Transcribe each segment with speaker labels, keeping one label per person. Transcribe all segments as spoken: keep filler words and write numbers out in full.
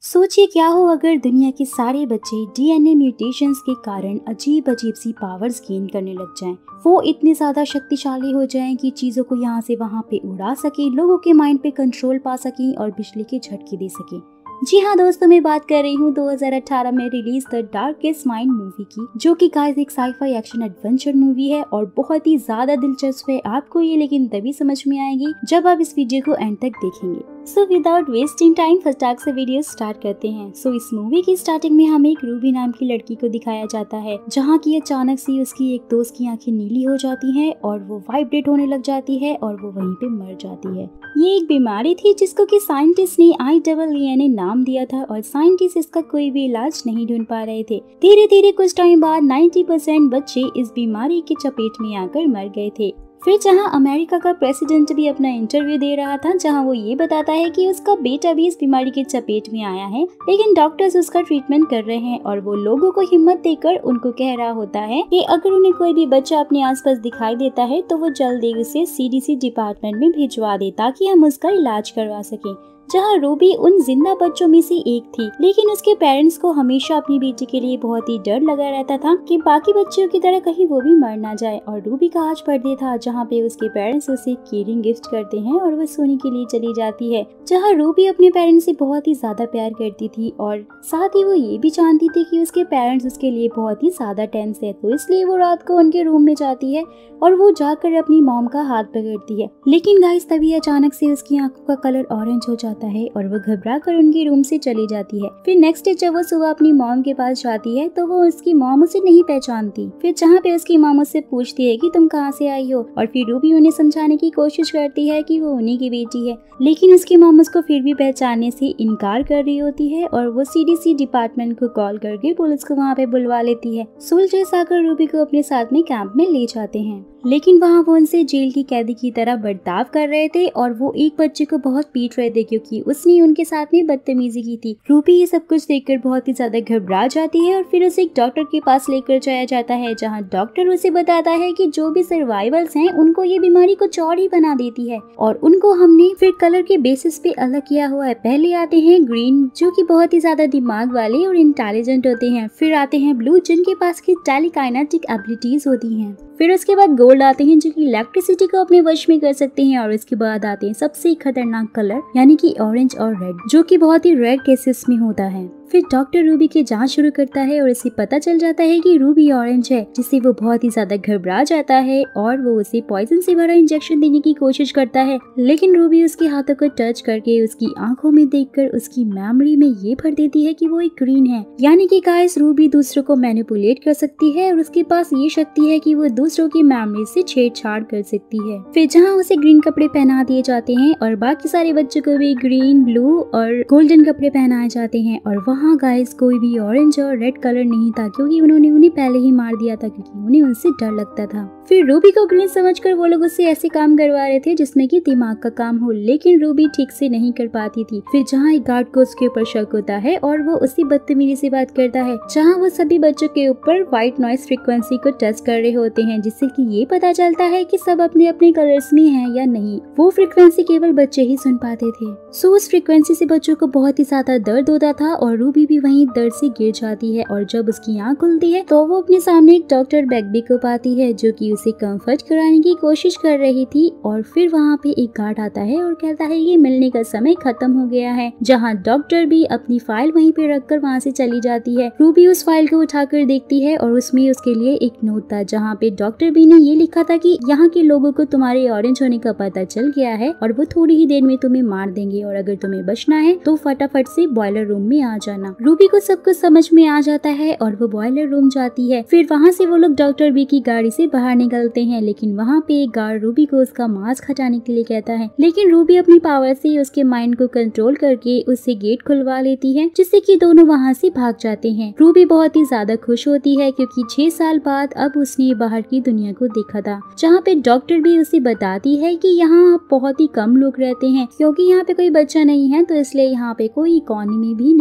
Speaker 1: सोचिए क्या हो अगर दुनिया के सारे बच्चे डीएनए म्यूटेशंस के कारण अजीब अजीब सी पावर्स गेन करने लग जाएं। वो इतने ज्यादा शक्तिशाली हो जाएं कि चीजों को यहाँ से वहाँ पे उड़ा सके, लोगों के माइंड पे कंट्रोल पा सके और बिजली के झटके दे सके। जी हाँ दोस्तों, मैं बात कर रही हूँ दो हज़ार अठारह में release the darkest mind movie की, जो कि गाइस एक साईफाई एक्शन एडवेंचर मूवी है और बहुत ही ज्यादा दिलचस्प है। आपको ये लेकिन तभी समझ में आएगी जब आप इस वीडियो को एंड तक देखेंगे। सो विदाउट वेस्टिंग टाइम फटाक से वीडियो स्टार्ट करते हैं। सो so, इस मूवी की स्टार्टिंग में हमें एक रूबी नाम की लड़की को दिखाया जाता है, जहाँ की अचानक से उसकी एक दोस्त की आंखें नीली हो जाती हैं और वो वाइब्रेट होने लग जाती है और वो वहीं पे मर जाती है। ये एक बीमारी थी जिसको कि साइंटिस्ट ने I double E N A नाम दिया था और साइंटिस्ट इसका कोई भी इलाज नहीं ढूंढ पा रहे थे। धीरे धीरे कुछ टाइम बाद नब्बे परसेंट बच्चे इस बीमारी के चपेट में आकर मर गए थे। फिर जहां अमेरिका का प्रेसिडेंट भी अपना इंटरव्यू दे रहा था, जहां वो ये बताता है कि उसका बेटा भी इस बीमारी के चपेट में आया है, लेकिन डॉक्टर्स उसका ट्रीटमेंट कर रहे हैं और वो लोगों को हिम्मत देकर उनको कह रहा होता है कि अगर उन्हें कोई भी बच्चा अपने आसपास दिखाई देता है तो वो जल्दी उसे सीडीसी डिपार्टमेंट में भिजवा दे ताकि हम उसका इलाज करवा सकें। जहाँ रूबी उन जिंदा बच्चों में से एक थी, लेकिन उसके पेरेंट्स को हमेशा अपनी बेटी के लिए बहुत ही डर लगा रहता था कि बाकी बच्चों की तरह कहीं वो भी मर ना जाए। और रूबी का आज बर्थडे था, जहाँ पे उसके पेरेंट्स उसे केयरिंग गिफ्ट करते हैं और वह सोने के लिए चली जाती है। जहाँ रूबी अपने पेरेंट्स से बहुत ही ज्यादा प्यार करती थी और साथ ही वो ये भी जानती थी कि उसके पेरेंट्स उसके लिए बहुत ही ज्यादा टेंस है, तो इसलिए वो रात को उनके रूम में जाती है और वो जाकर अपनी मॉम का हाथ पकड़ती है। लेकिन गाइस तभी अचानक से उसकी आंखों का कलर ऑरेंज हो जाता है और वो घबरा कर उनके रूम से चली जाती है। फिर नेक्स्ट डे जब वो सुबह अपनी मॉम के पास जाती है तो वो उसकी मॉम उसे नहीं पहचानती। फिर जहाँ पे उसकी मॉम उससे पूछती है कि तुम कहाँ से आई हो, और फिर रूबी उन्हें समझाने की कोशिश करती है कि वो उन्हीं की बेटी है, लेकिन उसकी मॉम उसको फिर भी पहचानने से इनकार कर रही होती है और वो सीडीसी डिपार्टमेंट को कॉल करके पुलिस को वहाँ पे बुलवा लेती है। सोल्जर्स आकर रूबी को अपने साथ में कैंप में ले जाते हैं, लेकिन वहाँ वो उनसे जेल की कैदी की तरह बर्ताव कर रहे थे और वो एक बच्चे को बहुत पीट रहे थे क्योंकि उसने उनके साथ में बदतमीजी की थी। रूबी ये सब कुछ देखकर बहुत ही ज्यादा घबरा जाती है और फिर उसे एक डॉक्टर के पास लेकर जाया जाता है, जहाँ डॉक्टर उसे बताता है कि जो भी सर्वाइवल्स हैं उनको ये बीमारी कुछ और ही बना देती है और उनको हमने फिर कलर के बेसिस पे अलग किया हुआ है। पहले आते हैं ग्रीन, जो कि बहुत ही ज्यादा दिमाग वाले और इंटेलिजेंट होते हैं। फिर आते हैं ब्लू, जिनके पास की टेलीकाइनेटिक एबिलिटीज होती हैं। फिर उसके बाद गोल्ड आते हैं, जो कि इलेक्ट्रिसिटी को अपने वश में कर सकते हैं। और इसके बाद आते हैं सबसे खतरनाक कलर, यानी कि ऑरेंज और रेड, जो कि बहुत ही रेयर केसेस में होता है। फिर डॉक्टर रूबी की जांच शुरू करता है और उसे पता चल जाता है कि रूबी ऑरेंज है, जिससे वो बहुत ही ज्यादा घबरा जाता है और वो उसे पॉइजन से भरा इंजेक्शन देने की कोशिश करता है। लेकिन रूबी उसके हाथों को टच करके उसकी आंखों में देखकर उसकी मेमोरी में ये भर देती है कि वो एक ग्रीन है, यानी कि गाइस रूबी दूसरों को मैनिपुलेट कर सकती है और उसके पास ये शक्ति है कि वो दूसरों की मेमोरी से छेड़छाड़ कर सकती है। फिर जहाँ उसे ग्रीन कपड़े पहना दिए जाते हैं और बाकी सारे बच्चों को भी ग्रीन, ब्लू और गोल्डन कपड़े पहनाए जाते हैं, और वहाँ गाइस कोई भी ऑरेंज और रेड कलर नहीं था क्योंकि उन्होंने उन्हें पहले ही मार दिया था, क्योंकि उन्हें उनसे डर लगता था। फिर रूबी को ग्रीन समझकर वो लोग उससे ऐसे काम करवा रहे थे जिसमें कि दिमाग का काम हो, लेकिन रूबी ठीक से नहीं कर पाती थी। फिर जहाँ एक गार्ड को उसके ऊपर शक होता है और वो उसी बदतमीजी से बात करता है, जहाँ वो सभी बच्चों के ऊपर व्हाइट नॉइस फ्रीक्वेंसी को टेस्ट कर रहे होते हैं, जिससे कि ये पता चलता है कि सब अपने अपने कलर्स में हैं या नहीं। वो फ्रीक्वेंसी केवल बच्चे ही सुन पाते थे। सो उस फ्रीक्वेंसी से बच्चों को बहुत ही ज्यादा दर्द होता था और रूबी भी वहीं दर्द से गिर जाती है। और जब उसकी आँख खुलती है तो वो अपने सामने एक डॉक्टर बैगबी को पाती है, जो कि उसे कंफर्ट कराने की कोशिश कर रही थी। और फिर वहाँ पे एक गार्ड आता है और कहता है ये मिलने का समय खत्म हो गया है, जहाँ डॉक्टर भी अपनी फाइल वहीं पे रखकर वहाँ से चली जाती है। रूबी उस फाइल को उठाकर देखती है और उसमें उसके लिए एक नोट था, जहाँ पे डॉक्टर बी ने ये लिखा था कि यहाँ के लोगों को तुम्हारे ऑरेंज होने का पता चल गया है और वो थोड़ी ही देर में तुम्हें मार देंगे, और अगर तुम्हें बचना है तो फटाफट से बॉयलर रूम में आ जाना। रूबी को सब कुछ समझ में आ जाता है और वो बॉयलर रूम जाती है। फिर वहाँ से वो लोग डॉक्टर बी की गाड़ी से बाहर निकलते हैं, लेकिन वहाँ पे एक गार्ड रूबी को उसका मास्क हटाने के लिए कहता है, लेकिन रूबी अपनी पावर से उसके माइंड को कंट्रोल करके उससे गेट खुलवा लेती है, जिससे कि दोनों वहाँ से भाग जाते हैं। रूबी बहुत ही ज्यादा खुश होती है क्योंकि छह साल बाद अब उसने बाहर की दुनिया को देखा था, जहाँ पे डॉक्टर भी उसे बताती है कि यहाँ बहुत ही कम लोग रहते हैं क्योंकि यहाँ पे कोई बच्चा नहीं है, तो इसलिए यहाँ पे कोई इकोनॉमी भी नहीं है।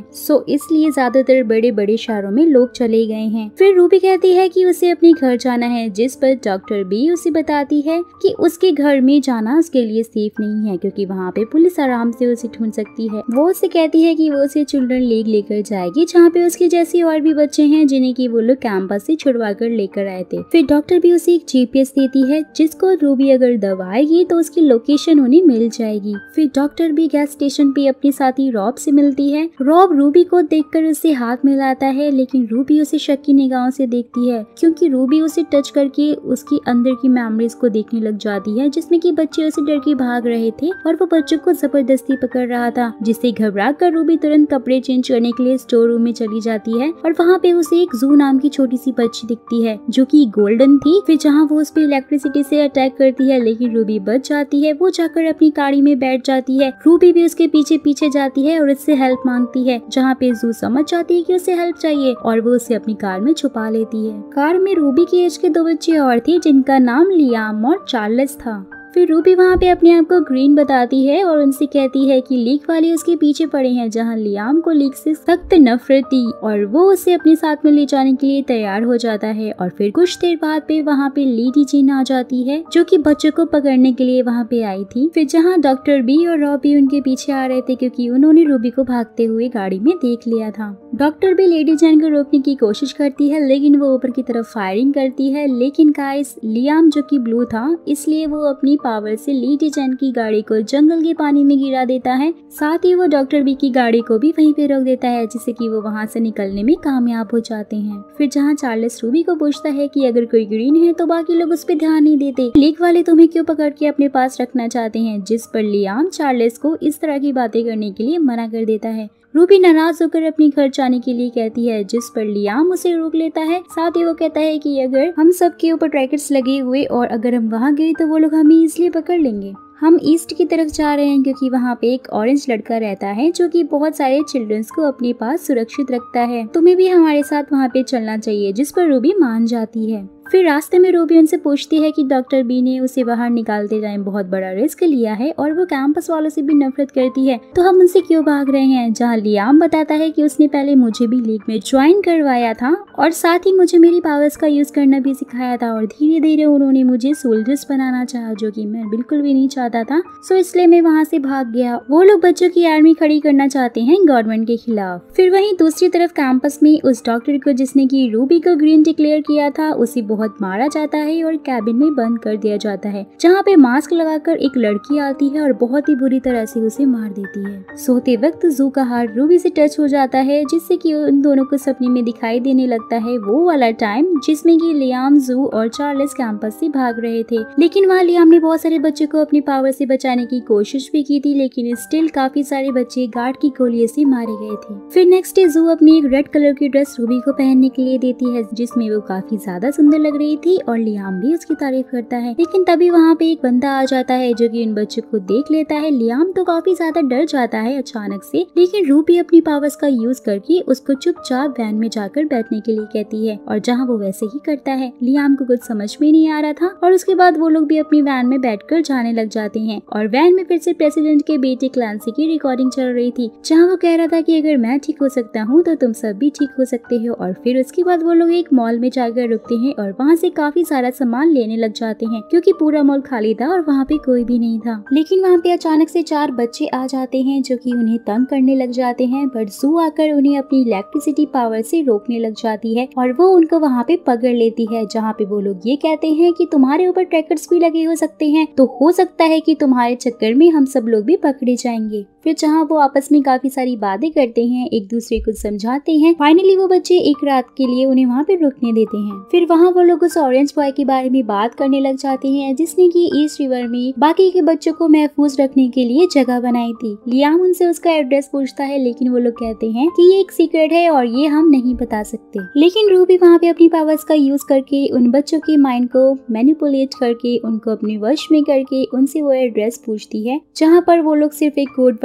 Speaker 1: हैं, सो इसलिए ज्यादातर बड़े बड़े शहरों में लोग चले गए हैं। फिर रूबी कहती है कि उसे अपने घर जाना है, जिस पर डॉक्टर बी उसे बताती है कि उसके घर में जाना उसके लिए सेफ नहीं है क्योंकि वहाँ पे पुलिस आराम से उसे ढूंढ सकती है। वो उसे कहती है कि वो उसे चिल्ड्रन लीग लेकर जाएगी, जहाँ पे उसके जैसे और भी बच्चे हैं जिन्हें की वो लोग कैंपस से छुड़वा कर लेकर आए थे। फिर डॉक्टर भी उसे एक जीपीएस देती है जिसको रूबी अगर दबाएगी तो उसकी लोकेशन उन्हें मिल जाएगी। फिर डॉक्टर भी गैस स्टेशन पे अपने साथी रॉब से मिलती है। रॉब रूबी को देखकर उससे हाथ मिलाता है, लेकिन रूबी उसे शक की निगाहों से देखती है क्योंकि रूबी उसे टच करके उसकी अंदर की मेमोरीज को देखने लग जाती है, जिसमें कि बच्चे उसे डर के भाग रहे थे और वो बच्चों को जबरदस्ती पकड़ रहा था, जिससे घबरा कर रूबी तुरंत कपड़े चेंज करने के लिए स्टोर रूम में चली जाती है और वहाँ पे उसे एक जू नाम की छोटी सी बच्ची दिखती है जो कि गोल्डन थी। फिर जहाँ वो उस पे इलेक्ट्रिसिटी से अटैक करती है, लेकिन रूबी बच जाती है। वो जाकर अपनी गाड़ी में बैठ जाती है। रूबी भी उसके पीछे पीछे जाती है और उससे हेल्प मांगती है, जहाँ पे जू समझ जाती है कि उसे हेल्प चाहिए और वो उसे अपनी कार में छुपा लेती है। कार में रूबी की एज के दो बच्चे और थे जिनका नाम लियाम और चार्ल्स था। फिर रूबी वहाँ पे अपने आप को ग्रीन बताती है और उनसे कहती है कि लीक वाले उसके पीछे पड़े हैं, जहाँ लियाम को लीक से सख्त नफरत थी और वो उसे अपने साथ में ले जाने के लिए तैयार हो जाता है। और फिर कुछ देर बाद पे वहाँ पे लेडी जीन आ जाती है जो कि बच्चों को पकड़ने के लिए वहाँ पे आई थी। फिर जहाँ डॉक्टर बी और रॉबी उनके पीछे आ रहे थे क्योंकि उन्होंने रूबी को भागते हुए गाड़ी में देख लिया था। डॉक्टर बी लेडी जैन को रोकने की कोशिश करती है, लेकिन वो ऊपर की तरफ फायरिंग करती है। लेकिन गाइस, लियाम जो कि ब्लू था, इसलिए वो अपनी पावर से लेडी जैन की गाड़ी को जंगल के पानी में गिरा देता है। साथ ही वो डॉक्टर बी की गाड़ी को भी वहीं पे रोक देता है, जिससे कि वो वहाँ से निकलने में कामयाब हो जाते हैं। फिर जहाँ चार्ल्स रूबी को पूछता है कि अगर कोई ग्रीन है तो बाकी लोग उस पर ध्यान नहीं देते, लीक वाले तुम्हें क्यों पकड़ के अपने पास रखना चाहते हैं, जिस पर लियाम चार्ल्स को इस तरह की बातें करने के लिए मना कर देता है। रूबी नाराज होकर अपने घर जाने के लिए कहती है, जिस पर लियाम उसे रोक लेता है। साथ ही वो कहता है कि अगर हम सबके ऊपर ट्रैकर्स लगे हुए और अगर हम वहाँ गए तो वो लोग हमें इसलिए पकड़ लेंगे। हम ईस्ट की तरफ जा रहे हैं क्योंकि वहाँ पे एक ऑरेंज लड़का रहता है जो कि बहुत सारे चिल्ड्रंस को अपने पास सुरक्षित रखता है, तुम्हें भी हमारे साथ वहाँ पे चलना चाहिए, जिस पर रूबी मान जाती है। फिर रास्ते में रूबी उनसे पूछती है कि डॉक्टर बी ने उसे बाहर निकालते टाइम बहुत बड़ा रिस्क लिया है और वो कैंपस वालों से भी नफरत करती है, तो हम उनसे क्यों भाग रहे हैं। जहाँ लियाम बताता है कि उसने पहले मुझे भी लीग में ज्वाइन करवाया था और साथ ही मुझे मेरी पावर्स का यूज करना भी सिखाया था और धीरे धीरे उन्होंने मुझे सोल्जर्स बनाना चाहा, जो कि मैं बिल्कुल भी नहीं चाहता था, सो इसलिए मैं वहाँ से भाग गया। वो लोग बच्चों की आर्मी खड़ी करना चाहते हैं गवर्नमेंट के खिलाफ। फिर वहीं दूसरी तरफ कैंपस में उस डॉक्टर को जिसने की रूबी को ग्रीन डिक्लेयर किया था, उसे बहुत मारा जाता है और कैबिन में बंद कर दिया जाता है, जहाँ पे मास्क लगाकर एक लड़की आती है और बहुत ही बुरी तरह से उसे मार देती है। सोते वक्त जू का हार्ट रूबी से टच हो जाता है, जिससे कि उन दोनों को सपने में दिखाई देने लगता है वो वाला टाइम जिसमें कि लियाम, जू और चार्ल्स कैंपस से भाग रहे थे। लेकिन वहाँ लियाम ने बहुत सारे बच्चों को अपनी पावर से बचाने की कोशिश भी की थी, लेकिन स्टिल काफी सारे बच्चे गार्ड की गोलियों से मारे गए थे। फिर नेक्स्ट डे जू अपनी एक रेड कलर की ड्रेस रूबी को पहनने के लिए देती है, जिसमें वो काफी ज्यादा सुंदर लग रही थी और लियाम भी उसकी तारीफ करता है। लेकिन तभी वहाँ पे एक बंदा आ जाता है जो कि उन बच्चों को देख लेता है। लियाम तो काफी ज्यादा डर जाता है अचानक से, लेकिन रूबी अपनी पावर्स का यूज करके उसको चुपचाप वैन में जाकर बैठने के लिए कहती है और जहाँ वो वैसे ही करता है। लियाम को कुछ समझ में नहीं आ रहा था और उसके बाद वो लोग भी अपनी वैन में बैठकर जाने लग जाते हैं और वैन में फिर से प्रेसिडेंट के बेटे क्लांसी की रिकॉर्डिंग चल रही थी, जहाँ वो कह रहा था कि अगर मैं ठीक हो सकता हूँ तो तुम सब भी ठीक हो सकते हो। और फिर उसके बाद वो लोग एक मॉल में जाकर रुकते हैं और वहाँ से काफी सारा सामान लेने लग जाते हैं क्योंकि पूरा मॉल खाली था और वहाँ पे कोई भी नहीं था। लेकिन वहाँ पे अचानक से चार बच्चे आ जाते हैं जो कि उन्हें तंग करने लग जाते हैं, बट जू आकर उन्हें अपनी इलेक्ट्रिसिटी पावर से रोकने लग जाती है और वो उनको वहाँ पे पकड़ लेती है, जहाँ पे वो लोग ये कहते हैं कि तुम्हारे ऊपर ट्रैकर्स भी लगे हो सकते हैं, तो हो सकता है कि तुम्हारे चक्कर में हम सब लोग भी पकड़े जाएंगे। फिर जहाँ वो आपस में काफी सारी बातें करते हैं, एक दूसरे को समझाते हैं, फाइनली वो बच्चे एक रात के लिए उन्हें वहाँ पे रुकने देते हैं। फिर वहाँ वो लोग उस ऑरेंज बॉय के बारे में बात करने लग जाते हैं जिसने की ईस्ट रिवर में बाकी के बच्चों को महफूज रखने के लिए जगह बनाई थी। लियाम उनसे उसका एड्रेस पूछता है, लेकिन वो लोग कहते हैं कि ये एक सीक्रेट है और ये हम नहीं बता सकते। लेकिन रूबी वहाँ पे अपनी पावर्स का यूज करके उन बच्चों के माइंड को मैनिपुलेट करके उनको अपने वश में करके उनसे वो एड्रेस पूछती है, जहाँ पर वो लोग सिर्फ एक कोड वर्ड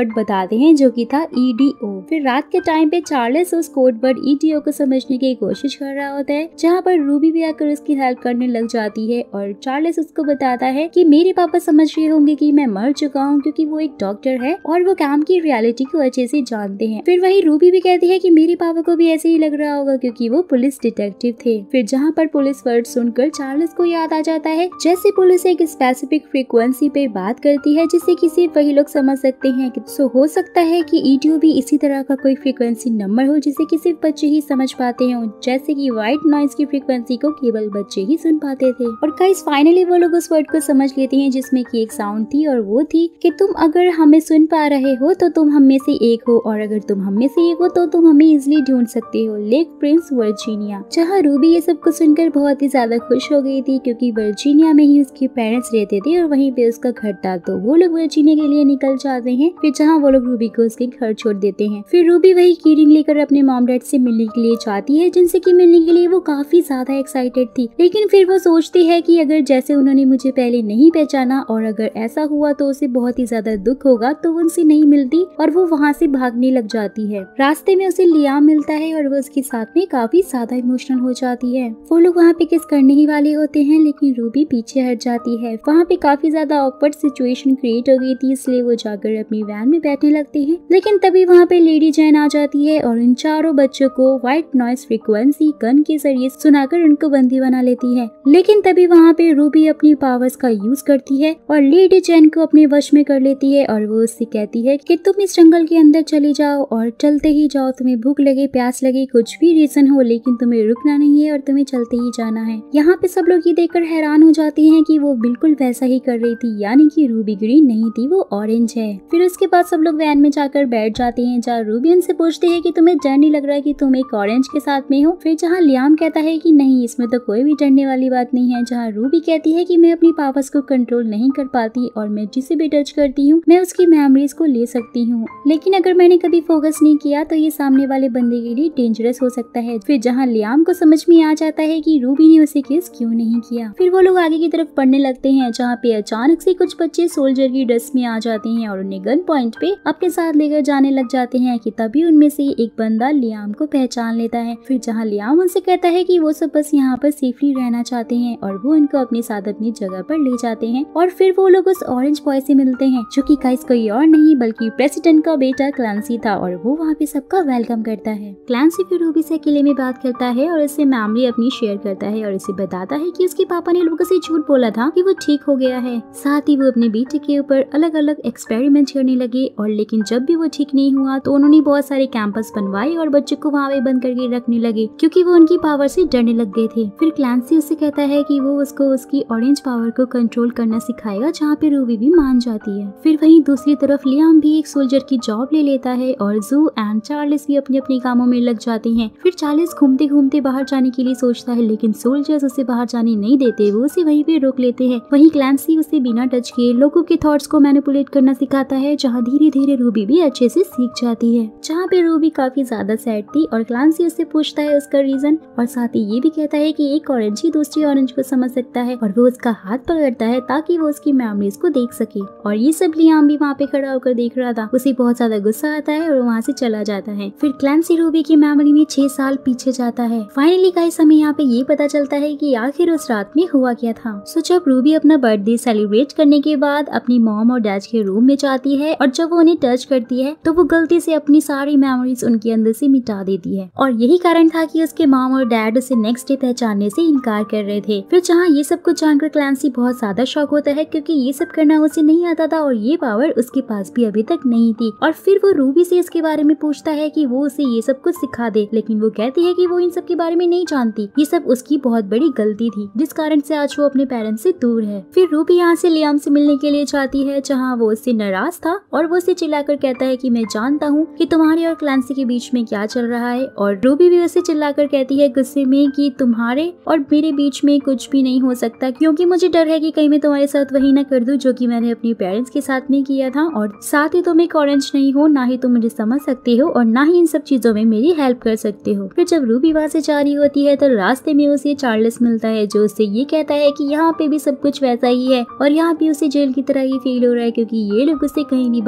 Speaker 1: वर्ड बताते हैं जो कि था ई डी ओ। फिर रात के टाइम पे चार्ल्स उस code word E D O को समझने की कोशिश कर रहा होता है, जहाँ पर रूबी भी आकर उसकी हेल्प करने लग जाती है और चार्ल्स उसको बताता है कि मेरे पापा समझ रहे होंगे कि मैं मर चुका हूँ क्योंकि वो एक डॉक्टर है और वो काम की रियलिटी को अच्छे से जानते हैं। फिर वही रूबी भी कहती है कि मेरे पापा को भी ऐसे ही लग रहा होगा क्योंकि वो पुलिस डिटेक्टिव थे। फिर जहाँ पर पुलिस वर्ड सुनकर चार्ल्स को याद आ जाता है जैसे पुलिस एक स्पेसिफिक फ्रीक्वेंसी पे बात करती है जिससे कि सिर्फ वही लोग समझ सकते हैं। सो हो सकता है कि ई डी ओ भी इसी तरह का कोई फ्रीक्वेंसी नंबर हो जिसे कि सिर्फ बच्चे ही समझ पाते हैं, जैसे कि व्हाइट नॉइज की फ्रीक्वेंसी को केवल बच्चे ही सुन पाते थे। और गाइस फाइनली वो लोग उस वर्ड को समझ लेते हैं जिसमें कि एक साउंड थी और वो थी कि तुम अगर हमें सुन पा रहे हो तो तुम हम में से एक हो और अगर तुम हम में से एक हो तो तुम हमें इजिली ढूंढ सकते हो। Lake Prince Virginia. जहाँ रूबी ये सब कुछ सुनकर बहुत ही ज्यादा खुश हो गई थी क्योंकि वर्जीनिया में ही उसके पेरेंट्स रहते थे और वहीं पे उसका घर था, तो वो लोग वर्जीनिया के लिए निकल जाते हैं। फिर जहाँ वो लोग रूबी को उसके घर छोड़ देते हैं। फिर रूबी वही की रिंग लेकर अपने मॉम डैड से मिलने के लिए चाहती है जिनसे कि मिलने के लिए वो काफी ज्यादा एक्साइटेड थी, लेकिन फिर वो सोचती है कि अगर जैसे उन्होंने मुझे पहले नहीं पहचाना और अगर ऐसा हुआ तो उसे बहुत ही ज्यादा दुख होगा, तो वो उनसे नहीं मिलती और वो वहाँ से भागने लग जाती है। रास्ते में उसे लियाम मिलता है और वो उसके साथ में काफी ज्यादा इमोशनल हो जाती है। वो लोग वहाँ पे किस करने ही वाले होते हैं लेकिन रूबी पीछे हट जाती है। वहाँ पे काफी ज्यादा ऑकवर्ड सिचुएशन क्रिएट हो गई थी, इसलिए वो जाकर अपनी वैन में बैठने लगते हैं। लेकिन तभी वहाँ पे लेडी जैन आ जाती है और इन चारों बच्चों को व्हाइट नॉइज फ्रीक्वेंसी गन के जरिए सुनाकर उनको बंदी बना लेती है। लेकिन तभी वहाँ पे रूबी अपनी पावर्स का यूज करती है और लेडी जैन को अपने वश में कर लेती है और वो उससे कहती है कि तुम इस जंगल के अंदर चली जाओ और चलते ही जाओ, तुम्हें भूख लगे, प्यास लगे, कुछ भी रीजन हो, लेकिन तुम्हें रुकना नहीं है और तुम्हें चलते ही जाना है। यहाँ पे सब लोग ये देखकर हैरान हो जाते हैं कि वो बिल्कुल वैसा ही कर रही थी, यानी कि रूबी ग्रीन नहीं थी, वो ऑरेंज है। फिर उसके बाद सब लोग वैन में जाकर बैठ जाते हैं जहाँ रूबी उनसे पूछते हैं कि तुम्हें डर नहीं लग रहा है कि तुम एक ऑरेंज के साथ में हो। फिर जहाँ लियाम कहता है कि नहीं, इसमें तो कोई भी डरने वाली बात नहीं है। जहाँ रूबी कहती है कि मैं अपनी पावर्स को कंट्रोल नहीं कर पाती और मैं जिसे भी टच करती हूँ मैं उसकी मेमोरीज को ले सकती हूँ, लेकिन अगर मैंने कभी फोकस नहीं किया तो ये सामने वाले बंदे के लिए डेंजरस हो सकता है। फिर जहाँ लियाम को समझ में आ जाता है कि रूबी ने उसे किस क्यों नहीं किया। फिर वो लोग आगे की तरफ पढ़ने लगते हैं जहाँ पे अचानक से कुछ बच्चे सोल्जर की ड्रेस में आ जाते हैं और उन्हें गन पॉइंट पे अपने साथ लेकर जाने लग जाते हैं कि तभी उनमें से एक बंदा लियाम को पहचान लेता है। फिर जहाँ लियाम उनसे कहता है कि वो सब बस यहाँ पर सेफली रहना चाहते हैं और वो उनको अपने साथ अपनी जगह पर ले जाते हैं। और फिर वो लोग उस ऑरेंज बॉय से मिलते हैं जो कि गाइस कोई और नहीं बल्कि प्रेसिडेंट का बेटा क्लांसी था और वो वहाँ पे सबका वेलकम करता है। क्लांसी फिर रूबी से अकेले में बात करता है और उससे मेमोरी अपनी शेयर करता है और उसे बताता है कि उसके पापा ने लोगों से झूठ बोला था कि वो ठीक हो गया है। साथ ही वो अपने बेटे के ऊपर अलग अलग एक्सपेरिमेंट करने लगे और लेकिन जब भी वो ठीक नहीं हुआ तो उन्होंने बहुत सारे कैंपस बनवाए और बच्चों को वहाँ पे बंद करके रखने लगे क्योंकि वो उनकी पावर से डरने लग गए थे। फिर क्लांसी उससे कहता है कि वो उसको उसकी ऑरेंज पावर को कंट्रोल करना सिखाएगा, जहाँ पे रूबी भी मान जाती है। फिर वहीं दूसरी तरफ लियाम भी एक सोल्जर की जॉब ले लेता है और जू एंड चार्ल्स भी अपने अपने कामों में लग जाते हैं। फिर चार्ल्स घूमते घूमते बाहर जाने के लिए सोचता है लेकिन सोल्जर्स उसे बाहर जाने नहीं देते, वो उसे वहीं पे रोक लेते हैं। वहीं क्लांसी उसे बिना टच किए लोगों के थॉट्स को मैनिपुलेट करना सिखाता है, जहाँ धीरे धीरे रूबी भी अच्छे से सीख जाती है। जहाँ पे रूबी काफी ज्यादा सैड थी और क्लांसी उससे पूछता है उसका रीजन और साथ ही ये भी कहता है कि एक ऑरेंज ही दूसरी ऑरेंज को समझ सकता है और वो उसका हाथ पकड़ता है ताकि वो उसकी मेमोरीज को देख सके। और ये सब लियाम भी वहाँ पे खड़ा होकर देख रहा था। उसे बहुत ज्यादा गुस्सा आता है और वहाँ से चला जाता है। फिर क्लांसी रूबी की मेमोरी में छह साल पीछे जाता है। फाइनली गाइस हमें यहाँ पे ये पता चलता है कि आखिर उस रात में हुआ क्या था। सो जब रूबी अपना बर्थडे सेलिब्रेट करने के बाद अपनी मॉम और डैड के रूम में जाती है और जब वो उन्हें टच करती है तो वो गलती से अपनी सारी मेमोरीज उनके अंदर से मिटा देती है और यही कारण था कि उसके मॉम और डैड उसे नेक्स्ट डे पहचानने से इनकार कर रहे थे। फिर जहाँ ये सब कुछ जानकर क्लांसी बहुत ज्यादा शॉक होता है क्योंकि ये सब करना उसे नहीं आता था और ये पावर उसके पास भी अभी तक नहीं थी। और फिर वो रूबी से इसके बारे में पूछता है कि वो उसे ये सब कुछ सिखा दे, लेकिन वो कहती है कि वो इन सब के बारे में नहीं जानती, ये सब उसकी बहुत बड़ी गलती थी जिस कारण से आज वो अपने पेरेंट्स से दूर है। फिर रूबी यहाँ से लियाम से मिलने के लिए जाती है जहाँ वो उससे नाराज था और वो उसे चिल्लाकर कहता है कि मैं जानता हूँ कि तुम्हारे और क्लांसी के बीच में क्या चल रहा है। और रूबी भी उसे चिल्लाकर कहती है गुस्से में कि तुम्हारे और मेरे बीच में कुछ भी नहीं हो सकता क्योंकि मुझे डर है कि कहीं मैं तुम्हारे साथ वही ना कर दूं जो कि मैंने अपने पेरेंट्स के साथ में किया था। और साथ ही तुम एक ऑरेंज नहीं हो, ना ही तुम मुझे समझ सकते हो और ना ही इन सब चीजों में मेरी हेल्प कर सकते हो। फिर जब रूबी वहाँ से जा रही होती है तो रास्ते में उसे चार्ल्स मिलता है जो उससे ये कहता है कि यहाँ पे भी सब कुछ वैसा ही है और यहाँ भी उसे जेल की तरह ही फील हो रहा है क्योंकि ये लोग उसे कहीं नहीं बाहर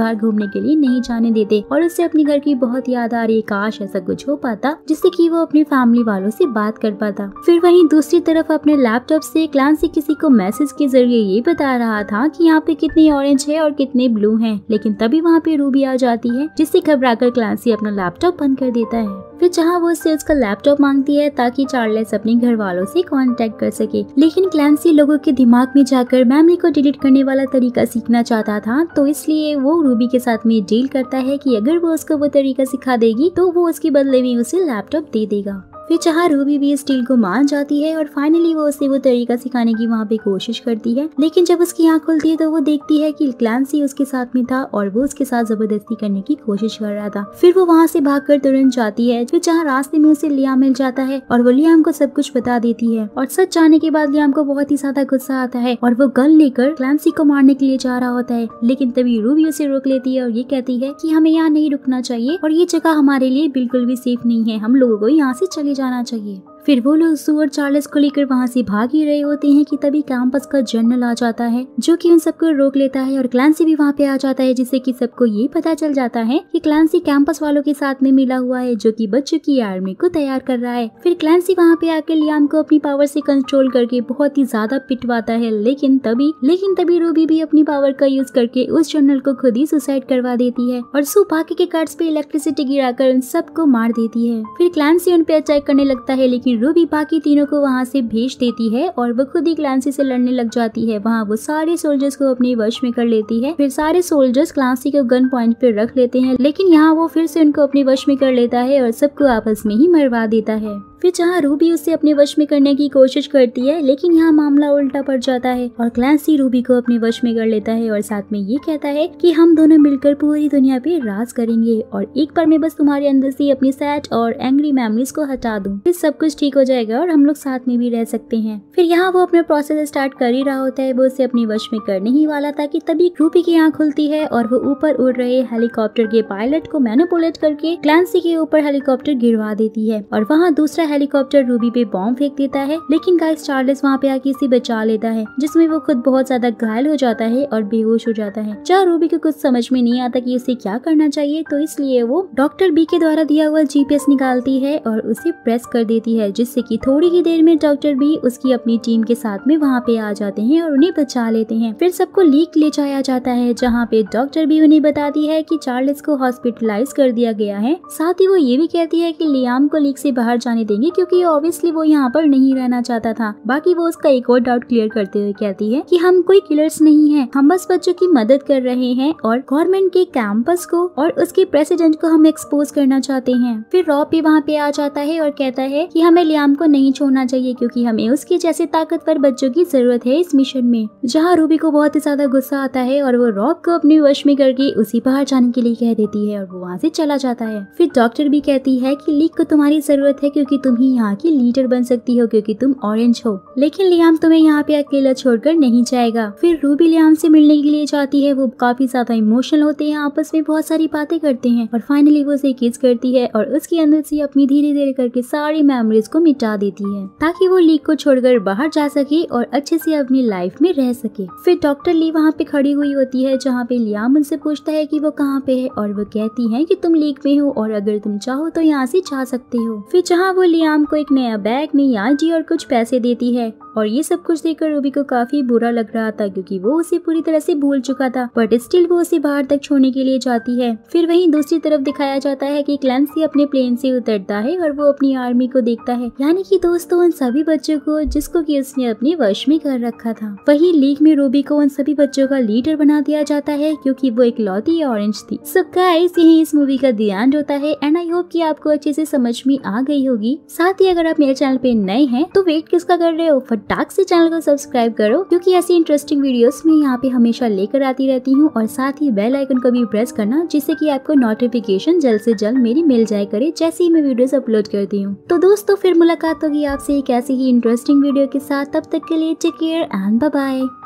Speaker 1: बाहर घूमने के लिए नहीं जाने देते और उससे अपने घर की बहुत याद आ रही। काश ऐसा कुछ हो पाता जिससे कि वो अपनी फैमिली वालों से बात कर पाता। फिर वहीं दूसरी तरफ अपने लैपटॉप से क्लांसी किसी को मैसेज के जरिए ये बता रहा था कि यहाँ पे कितने ऑरेंज है और कितने ब्लू हैं। लेकिन तभी वहाँ पे रूबी आ जाती है जिससे घबराकर क्लांसी अपना लैपटॉप बंद कर देता है। फिर जहाँ वो उससे उसका लैपटॉप मांगती है ताकि चार्ल्स अपने घर वालों से कांटेक्ट कर सके। लेकिन क्लांसी लोगों के दिमाग में जाकर मेमोरी को डिलीट करने वाला तरीका सीखना चाहता था, तो इसलिए वो रूबी के साथ में डील करता है कि अगर वो उसको वो तरीका सिखा देगी तो वो उसके बदले में उसे लैपटॉप दे देगा। फिर जहाँ रूबी भी इस डील को मान जाती है और फाइनली वो उसे वो तरीका सिखाने की वहाँ पे कोशिश करती है। लेकिन जब उसकी आँख खुलती है तो वो देखती है कि क्लांसी उसके साथ में था और वो उसके साथ जबरदस्ती करने की कोशिश कर रहा था। फिर वो वहाँ से भागकर तुरंत जाती है। फिर जहाँ रास्ते में उसे लियाम मिल जाता है और वो लियाम को सब कुछ बता देती है और सच जानने के बाद लियाम को बहुत ही ज्यादा गुस्सा आता है और वो गन लेकर क्लांसी को मारने के लिए जा रहा होता है। लेकिन तभी रूबी उसे रोक लेती है और ये कहती है कि हमें यहाँ नहीं रुकना चाहिए और ये जगह हमारे लिए बिल्कुल भी सेफ नहीं है, हम लोगों को यहाँ से चले जाना चाहिए। फिर वो लोग सू और चार्ल्स को लेकर वहाँ से भाग ही रहे होते हैं कि तभी कैंपस का जनरल आ जाता है जो कि उन सबको रोक लेता है और क्लांसी भी वहाँ पे आ जाता है, जिससे कि सबको ये पता चल जाता है कि क्लांसी कैंपस वालों के साथ में मिला हुआ है जो कि बच्चों की आर्मी को तैयार कर रहा है। फिर क्लांसी वहाँ पे आकर लियाम को अपनी पावर से कंट्रोल करके बहुत ही ज्यादा पिटवाता है। लेकिन तभी लेकिन तभी रूबी भी अपनी पावर का यूज करके उस जनरल को खुद ही सुसाइड करवा देती है और सू बाकी के कार्ड्स पे इलेक्ट्रिसिटी गिराकर उन सबको मार देती है। फिर क्लांसी उन पे अटैक करने लगता है लेकिन रूबी बाकी तीनों को वहाँ से भेज देती है और वो खुद ही क्लांसी से लड़ने लग जाती है। वहाँ वो सारे सोल्जर्स को अपने वश में कर लेती है। फिर सारे सोल्जर्स क्लांसी को गन पॉइंट पे रख लेते हैं, लेकिन यहाँ वो फिर से उनको अपने वश में कर लेता है और सबको आपस में ही मरवा देता है। फिर जहाँ रूबी उसे अपने वश में करने की कोशिश करती है लेकिन यहाँ मामला उल्टा पड़ जाता है और क्लांसी रूबी को अपने वश में कर लेता है और साथ में ये कहता है कि हम दोनों मिलकर पूरी दुनिया पे राज करेंगे और एक बार मैं बस तुम्हारे अंदर से अपनी सैड और एंग्री मेमोरीज को हटा दूं, फिर सब कुछ ठीक हो जाएगा और हम लोग साथ में भी रह सकते हैं। फिर यहाँ वो अपना प्रोसेस स्टार्ट कर ही रहा होता है, वो उसे अपने वश में करने ही वाला था कि तभी रूबी की आँख खुलती है और वो ऊपर उड़ रहे हेलीकॉप्टर के पायलट को मैनिपुलेट करके क्लांसी के ऊपर हेलीकॉप्टर गिरवा देती है और वहाँ दूसरा हेलीकॉप्टर रूबी पे बॉम्ब फेंक देता है। लेकिन गाइस चार्ल्स वहाँ पे आके इसे बचा लेता है, जिसमें वो खुद बहुत ज्यादा घायल हो जाता है और बेहोश हो जाता है। जहाँ रूबी को कुछ समझ में नहीं आता कि उसे क्या करना चाहिए, तो इसलिए वो डॉक्टर बी के द्वारा दिया हुआ जीपीएस निकालती है और उसे प्रेस कर देती है, जिससे कि थोड़ी ही देर में डॉक्टर बी उसकी अपनी टीम के साथ में वहाँ पे आ जाते हैं और उन्हें बचा लेते हैं। फिर सबको लीक ले जाया जाता है, जहाँ पे डॉक्टर बी उन्हें बताती है कि चार्ल्स को हॉस्पिटलाइज कर दिया गया है। साथ ही वो ये भी कहती है कि लियाम को लीक से बाहर जाने देंगे क्योंकि ऑब्वियसली वो यहाँ पर नहीं रहना चाहता था। बाकी वो उसका एक और डाउट क्लियर करते हुए कहती है कि हम कोई किलर्स नहीं हैं, हम बस बच्चों की मदद कर रहे हैं और गवर्नमेंट के कैंपस को और उसके प्रेसिडेंट को हम एक्सपोज करना चाहते हैं। फिर रॉब भी वहाँ पे आ जाता है और कहता है कि हमें लियाम को नहीं छोड़ना चाहिए क्योंकि हमें उसके जैसे ताकतवर बच्चों की जरूरत है इस मिशन में। जहाँ रूबी को बहुत ही ज्यादा गुस्सा आता है और वो रॉब को अपने वश में करके उसी बाहर जाने के लिए कह देती है और वो वहाँ से चला जाता है। फिर डॉक्टर भी कहती है कि लीक को तुम्हारी जरूरत है क्योंकि तुम ही यहाँ की लीडर बन सकती हो क्योंकि तुम ऑरेंज हो, लेकिन लियाम तुम्हें यहाँ पे अकेला छोड़कर नहीं जाएगा। फिर रूबी लियाम से मिलने के लिए जाती है, वो काफी ज्यादा इमोशनल होते हैं, आपस में बहुत सारी बातें करते हैं और फाइनली वो उसे किस करती है और उसके अंदर से अपनी धीरे धीरे करके सारी मेमोरीज को मिटा देती है ताकि वो लीक को छोड़कर बाहर जा सके और अच्छे से अपनी लाइफ में रह सके। फिर डॉक्टर ली वहाँ पे खड़ी हुई होती है, जहाँ पे लियाम उनसे पूछता है कि वो कहाँ पे है और वो कहती है कि तुम लीक में हो और अगर तुम चाहो तो यहाँ से जा सकते हो। फिर जहाँ वो लियाम को एक नया बैग, नई आईडी और कुछ पैसे देती है और ये सब कुछ देखकर रूबी को काफी बुरा लग रहा था क्योंकि वो उसे पूरी तरह से भूल चुका था, बट स्टिल वो उसे बाहर तक छोड़ने के लिए जाती है। फिर वहीं दूसरी तरफ दिखाया जाता है कि क्लेंसी अपने प्लेन से उतरता है और वो अपनी आर्मी को देखता है, यानी कि दोस्तों उन सभी बच्चों को जिसको कि उसने अपने वश में कर रखा था। वहीं लीग में रूबी को उन सभी बच्चों का लीडर बना दिया जाता है क्योंकि वो एक लौती ऑरेंज थी। सो गाइस यही इस मूवी का द एंड होता है एंड आई होप कि आपको अच्छे से समझ में आ गई होगी। साथ ही अगर आप मेरे चैनल पे नए हैं तो वेट किसका कर रहे हो, फटाक से चैनल को सब्सक्राइब करो क्योंकि ऐसी इंटरेस्टिंग वीडियोस मैं यहाँ पे हमेशा लेकर आती रहती हूँ। और साथ ही बेल आइकन को भी प्रेस करना जिससे कि आपको नोटिफिकेशन जल्द से जल्द मेरी मिल जाए करे जैसे ही मैं वीडियोस अपलोड करती हूँ। तो दोस्तों फिर मुलाकात होगी आपसे एक ऐसी ही इंटरेस्टिंग वीडियो के साथ, तब तक के लिए take care and bye bye.